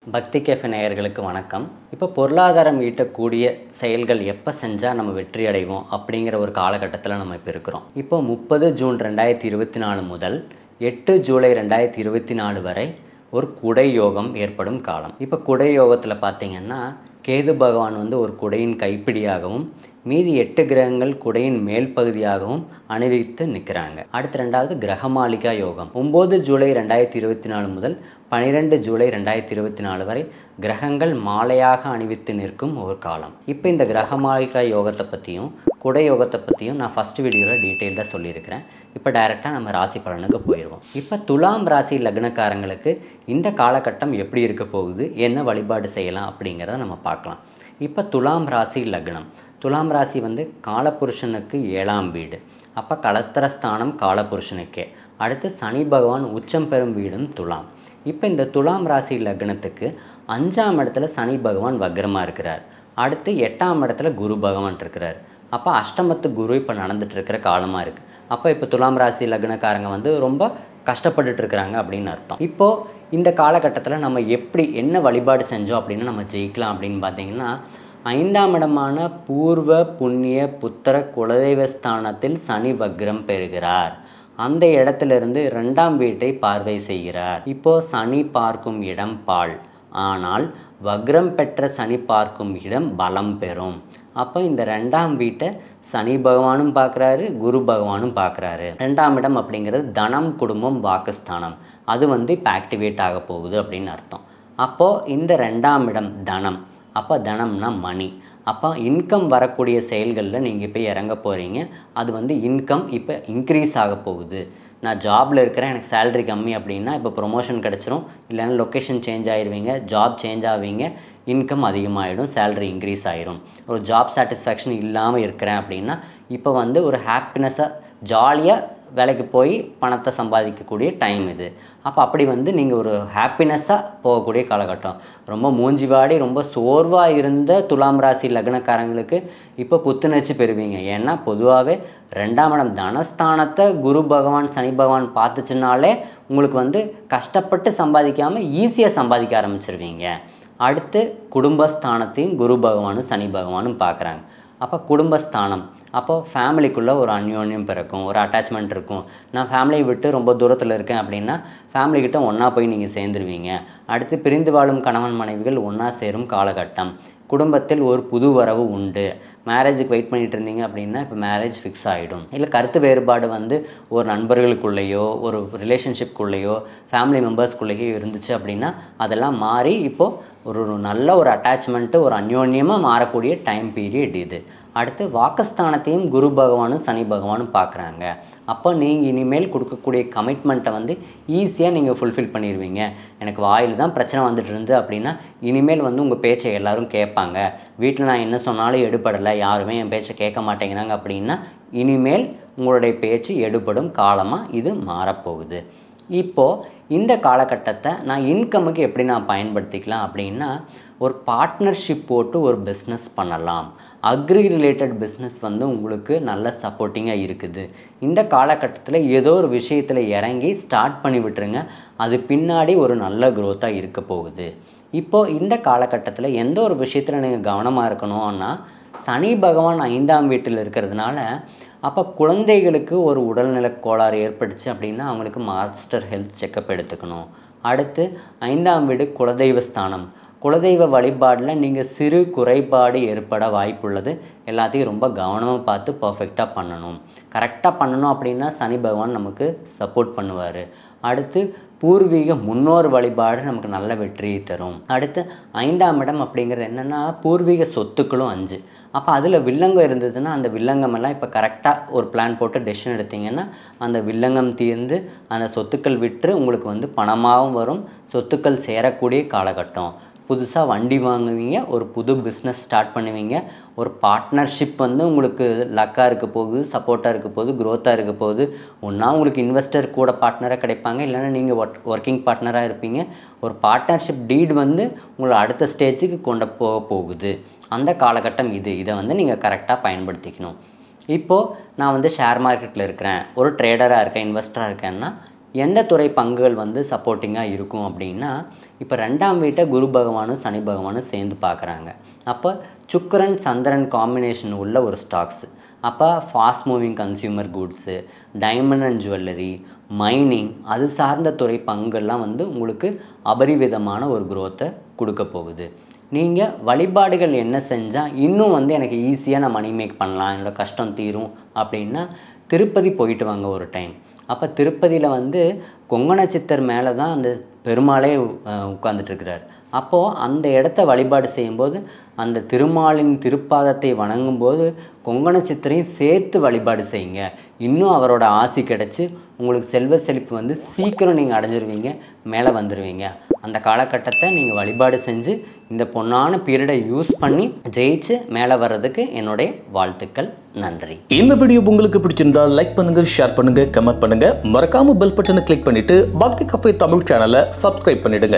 பக்தி கேஃபே நேயர்களுக்கு வணக்கம். இப்போ பொருளாதாரம் ஈட்டக்கூடிய செயல்கள் எப்போ செஞ்சால் நம்ம வெற்றி அடைவோம் அப்படிங்கிற ஒரு காலகட்டத்தில் நம்ம இப்போ இருக்கிறோம். இப்போ 30 ஜூன் 2024 முதல் 8 ஜூலை 2024 வரை ஒரு குடை யோகம் ஏற்படும் காலம். இப்போ குடை யோகத்தில் பார்த்தீங்கன்னா கேது பகவான் ஒரு குடையின் கைப்பிடியாகவும் மீதி 8 கிரகங்கள் குடையின் மேல் பகுதியாகவும் அணிவித்து நிற்கிறாங்க. அடுத்து ரெண்டாவது கிரகமாளிகா யோகம் 9 ஜூலை 2024 முதல் 12 ஜூலை 2024 வரை கிரகங்கள் மாலையாக அணிவித்து நிற்கும் ஒரு காலம். இப்போ இந்த கிரகமாளிகா யோகத்தை பற்றியும் குடை யோகத்தை பற்றியும் நான் ஃபஸ்ட் வீடியோவில் டீட்டெயில்டாக சொல்லியிருக்கிறேன். இப்போ டைரெக்டாக நம்ம ராசி பலனுக்கு போயிடுவோம். இப்போ துலாம் ராசி லக்னக்காரங்களுக்கு இந்த காலகட்டம் எப்படி இருக்க போகுது, என்ன வழிபாடு செய்யலாம் அப்படிங்கிறத நம்ம பார்க்கலாம். இப்போ துலாம் ராசி லக்னம். துலாம் ராசி காலபுருஷனுக்கு 7ஆம் வீடு. அப்போ களத்திரஸ்தானம் காலபுருஷனுக்கே. அடுத்து சனி பகவான் உச்சம் பெறும் வீடும் துலாம். இப்போ இந்த துலாம் ராசி லக்னத்துக்கு 5ஆம் இடத்துல சனி பகவான் வக்ரமாக இருக்கிறார். அடுத்து 8ஆம் இடத்துல குரு பகவான் இருக்கிறார். அப்போ அஷ்டமத்து குரு இப்போ நடந்துட்டு இருக்கிற காலமாக இருக்குது. அப்போ இப்போ துலாம் ராசி லக்னக்காரங்க ரொம்ப கஷ்டப்பட்டுட்டு இருக்கிறாங்க அப்படின்னு அர்த்தம். இப்போது இந்த காலகட்டத்தில் நம்ம எப்படி என்ன வழிபாடு செஞ்சோம் அப்படின்னு நம்ம ஜெயிக்கலாம் அப்படின்னு பார்த்தீங்கன்னா, 5ஆம் இடமான பூர்வ புண்ணிய புத்திர குலதெய்வஸ்தானத்தில் சனி வக்ரம் பெறுகிறார். அந்த இடத்திலிருந்து 2ஆம் வீட்டை பார்வை செய்கிறார். இப்போது சனி பார்க்கும் இடம் பால், ஆனால் வக்ரம் பெற்ற சனி பார்க்கும் இடம் பலம் பெறும். அப்போ இந்த 2ஆம் வீட்டை சனி பகவானும் பார்க்குறாரு, குரு பகவானும் பார்க்குறாரு. 2ஆம் இடம் அப்படிங்கிறது தனம் குடும்பம் வாக்குஸ்தானம். அது இப்போ ஆக்டிவேட் ஆக போகுது அப்படின்னு அர்த்தம். அப்போது இந்த 2ஆம் இடம் தனம். அப்போ தனம்னா மணி. அப்போ இன்கம் வரக்கூடிய செயல்களில் நீங்கள் இப்போ இறங்க போகிறீங்க. அது இன்கம் இப்போ இன்க்ரீஸ் ஆக போகுது. நான் ஜாபில் இருக்கிறேன், எனக்கு சேலரி கம்மி அப்படின்னா இப்போ ப்ரொமோஷன் கிடச்சிரும், இல்லைன்னா லொக்கேஷன் சேஞ்ச் ஆகிடுவீங்க, ஜாப் சேஞ்ச் ஆவீங்க, இன்கம் அதிகமாகிடும், சேலரி இன்க்ரீஸ் ஆகிரும். ஒரு ஜாப் சாட்டிஸ்ஃபேக்ஷன் இல்லாமல் இருக்கிறேன் அப்படின்னா இப்போ ஒரு ஹாப்பினஸ்ஸாக ஜாலியாக வேலைக்கு போய் பணத்தை சம்பாதிக்கக்கூடிய டைம் இது. அப்போ அப்படி நீங்கள் ஒரு ஹாப்பினஸ்ஸாக போகக்கூடிய காலகட்டம். ரொம்ப மூஞ்சிவாடி ரொம்ப சோர்வாக இருந்த துலாம் ராசி லக்னக்காரங்களுக்கு இப்போ புத்துணர்ச்சி பெறுவீங்க. ஏன்னா பொதுவாகவே 2ஆம் இடம் தனஸ்தானத்தை குரு பகவான் சனி பகவான் பார்த்துச்சுனாலே உங்களுக்கு கஷ்டப்பட்டு சம்பாதிக்காமல் ஈஸியாக சம்பாதிக்க ஆரம்பிச்சிருவீங்க. அடுத்து குடும்பஸ்தானத்தையும் குரு பகவானும் சனி பகவானும் பார்க்குறாங்க. அப்போ குடும்பஸ்தானம், அப்போது ஃபேமிலிக்குள்ளே ஒரு அந்யோன்யம் பிறக்கும், ஒரு அட்டாச்மெண்ட் இருக்கும். நான் ஃபேமிலியை விட்டு ரொம்ப தூரத்தில் இருக்கேன் அப்படின்னா ஃபேமிலிக்கிட்ட ஒன்றா போய் நீங்கள் சேர்ந்துருவீங்க. அடுத்து பிரிந்து வாழும் கணவன் மனைவிகள் ஒன்றா சேரும் காலகட்டம். குடும்பத்தில் ஒரு புது வரவு உண்டு. மேரேஜுக்கு வெயிட் பண்ணிகிட்டு இருந்தீங்க அப்படின்னா இப்போ மேரேஜ் ஃபிக்ஸ் ஆகிடும். இல்லை கருத்து வேறுபாடு ஒரு நண்பர்களுக்குள்ளேயோ ஒரு ரிலேஷன்ஷிப்குள்ளேயோ ஃபேமிலி மெம்பர்ஸ்குள்ளேயோ இருந்துச்சு அப்படின்னா அதெல்லாம் மாறி இப்போது ஒரு நல்ல ஒரு அட்டாச்மெண்ட்டு ஒரு அந்யோன்யமாக மாறக்கூடிய டைம் பீரியட் இது. அடுத்து வாக்குஸ்தானத்தையும் குரு பகவானும் சனி பகவானும் பார்க்குறாங்க. அப்போ நீங்கள் இனிமேல் கொடுக்கக்கூடிய கமிட்மெண்ட்டை ஈஸியாக நீங்கள் ஃபுல்ஃபில் பண்ணிடுவீங்க. எனக்கு வாயில் தான் பிரச்சனை வந்துட்டு இருந்து அப்படின்னா இனிமேல் உங்கள் பேச்சை எல்லோரும் கேட்பாங்க. வீட்டில் நான் என்ன சொன்னாலும் எடுபடலை, யாருமே என் பேச்சை கேட்க மாட்டேங்கிறாங்க அப்படின்னா இனிமேல் உங்களுடைய பேச்சு எடுபடும் காலமாக இது மாறப்போகுது. இப்போது இந்த காலகட்டத்தை நான் இன்கமுக்கு எப்படி நான் பயன்படுத்திக்கலாம் அப்படின்னா, ஒரு பார்ட்னர்ஷிப் போட்டு ஒரு பிஸ்னஸ் பண்ணலாம். அக்ரி ரிலேட்டட் பிஸ்னஸ் உங்களுக்கு நல்ல சப்போர்ட்டிங்காக இருக்குது. இந்த காலகட்டத்தில் ஏதோ ஒரு விஷயத்தில் இறங்கி ஸ்டார்ட் பண்ணி விட்டுருங்க. அது பின்னாடி ஒரு நல்ல க்ரோத்தாக இருக்க போகுது. இப்போது இந்த காலகட்டத்தில் எந்த ஒரு விஷயத்தில் நீங்கள் கவனமாக இருக்கணும்னா, சனி பகவான் 5ஆம் வீட்டில் இருக்கிறதுனால அப்போ குழந்தைகளுக்கு ஒரு உடல்நல கோளாறு ஏற்பட்டுச்சு அப்படின்னா அவங்களுக்கு மாஸ்டர் ஹெல்த் செக்கப் எடுத்துக்கணும். அடுத்து 5ஆம் வீடு குலதெய்வ ஸ்தானம். குலதெய்வ வழிபாடில் நீங்கள் சிறு குறைபாடு ஏற்பட வாய்ப்புள்ளது. எல்லாத்தையும் ரொம்ப கவனமாக பார்த்து பர்ஃபெக்டாக பண்ணணும். கரெக்டாக பண்ணணும் அப்படின்னா சனி பகவான் நமக்கு சப்போர்ட் பண்ணுவார். அடுத்து பூர்வீக முன்னோர் வழிபாடு நமக்கு நல்ல வெற்றியை தரும். அடுத்து 5ஆம் இடம் அப்படிங்கிறது என்னென்னா பூர்வீக சொத்துக்களும் 5. அப்போ அதில் வில்லங்கம் இருந்ததுன்னா அந்த வில்லங்கமெல்லாம் இப்போ கரெக்டாக ஒரு பிளான் போட்டு டெசிஷன் எடுத்திங்கன்னா அந்த வில்லங்கம் தீர்ந்து அந்த சொத்துக்கள் விற்று உங்களுக்கு பணமாகவும் வரும், சொத்துக்கள் சேரக்கூடிய காலகட்டம். புதுசாக வண்டி வாங்குவீங்க, ஒரு புது பிஸ்னஸ் ஸ்டார்ட் பண்ணுவீங்க. ஒரு பார்ட்னர்ஷிப் உங்களுக்கு லக்காக இருக்க போகுது, சப்போர்ட்டாக இருக்க போகுது, க்ரோத்தாக இருக்க போகுது. ஒன்றா உங்களுக்கு இன்வெஸ்டர் கூட பார்ட்னராக கிடைப்பாங்க, இல்லைன்னா நீங்கள் ஒர்க்கிங் பார்ட்னராக இருப்பீங்க. ஒரு பார்ட்னர்ஷிப் டீட் உங்களை அடுத்த ஸ்டேஜுக்கு கொண்டு போகுது. அந்த காலகட்டம் இது. இதை நீங்கள் கரெக்டாக பயன்படுத்திக்கணும். இப்போது நான் ஷேர் மார்க்கெட்டில் இருக்கிறேன், ஒரு ட்ரேடராக இருக்கேன், இன்வெஸ்டராக இருக்கேன்னா எந்த துறை பங்குகள் சப்போர்ட்டிங்காக இருக்கும் அப்படின்னா, இப்போ 2ஆம் வீட்டை குரு பகவானும் சனி பகவானும் சேர்ந்து பார்க்குறாங்க. அப்போ சுக்கிரன் சந்திரன் காம்பினேஷன் உள்ள ஒரு ஸ்டாக்ஸ். அப்போ fast moving consumer goods, diamond and jewellery, mining, அது சார்ந்த துறை பங்கெல்லாம் வந்து உங்களுக்கு அபரிவிதமான ஒரு குரோத்தை கொடுக்க போகுது. நீங்கள் வழிபாடுகள் என்ன செஞ்சால் இன்னும் வந்து எனக்கு ஈஸியாக நான் மணி மேக் பண்ணலாம், என்னோடய கஷ்டம் தீரும் அப்படின்னா திருப்பதி போயிட்டு வாங்க ஒரு டைம். அப்போ திருப்பதியில் வந்து கொங்கண சித்தர் மேலே தான் அந்த பெருமாளே உட்கார்ந்துட்டுருக்கிறார். அப்போது அந்த இடத்த வழிபாடு செய்யும்போது அந்த திருமாலின் திருப்பாதத்தை வணங்கும்போது கொங்கண சித்தரையும் சேர்த்து வழிபாடு செய்யுங்க. இன்னும் அவரோட ஆசி கிடச்சி உங்களுக்கு செல்வ செழிப்பு வந்து சீக்கிரம் நீங்கள் அடைஞ்சிருவீங்க, மேலே வந்துடுவீங்க. அந்த காலகட்டத்தை நீங்கள் வழிபாடு செஞ்சு இந்த பொன்னான பீரியடை யூஸ் பண்ணி ஜெயிச்சு மேலே வர்றதுக்கு என்னுடைய வாழ்த்துக்கள். நன்றி. இந்த வீடியோ உங்களுக்கு பிடிச்சிருந்தா லைக் பண்ணுங்க, ஷேர் பண்ணுங்க, கமெண்ட் பண்ணுங்க. மறக்காம பெல் பட்டனை கிளிக் பண்ணிட்டு பக்தி கஃபே தமிழ் சேனலை சப்ஸ்கிரைப் பண்ணிடுங்க.